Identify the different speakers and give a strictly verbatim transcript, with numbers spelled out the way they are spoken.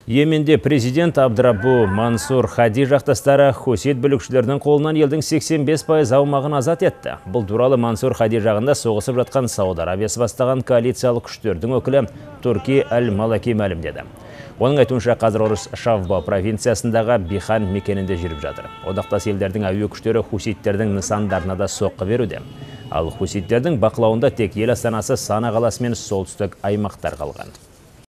Speaker 1: Йеменде президент Абдрабу Мансур Хади жақтастары хусит бүлікшілерінің қолынан елдің сексен бес пайыз аумағын азат етті. Бұл туралы Мансур Хади жағында соғысып жатқан Сауд Арабиясы бастаған коалициялық күштердің өкілі Турки Аль-Малаки мәлімдеді. Оның айтуынша қазір орыс Шавба провинциясындағы Бихан мекенінде жүріп жатыр. Одақтас елдердің әуе күштері хуситтердің нысандарына да соққы беруде. Ал хуситтердің бақылауында тек ел астанасы Сана қаласы мен солтүстік аймақтар қалған.